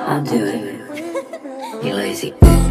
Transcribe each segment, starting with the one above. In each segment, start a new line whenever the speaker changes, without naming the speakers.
I'll do it. You lazy.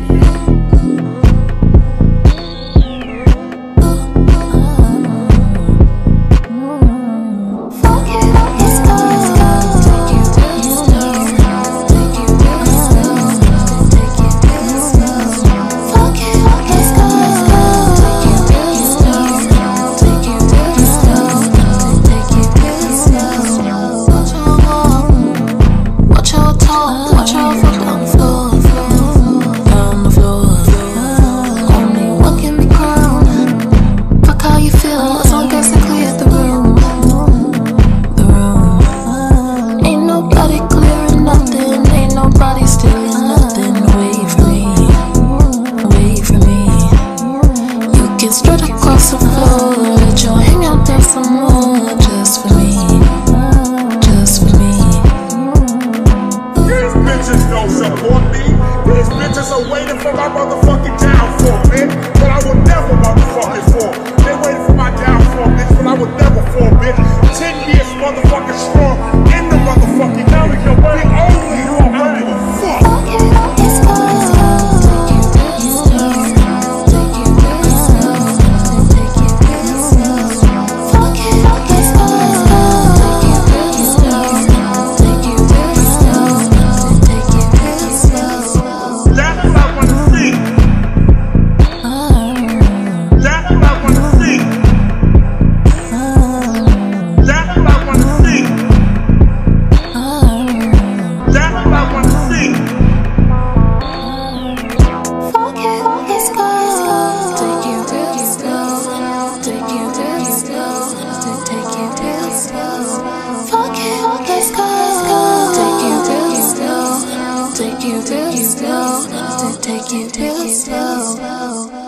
Straight across the floor, let your hang out there some more, just for me, just for me.
These bitches don't support me. These bitches are waiting for my motherfucking downfall, bitch. But I will never motherfucking fall. They waiting for my downfall, bitch, but I will never fall, bitch. 10 years motherfucking strong in the motherfucking county. You're way only you are ready to fuck.
Take you to slow.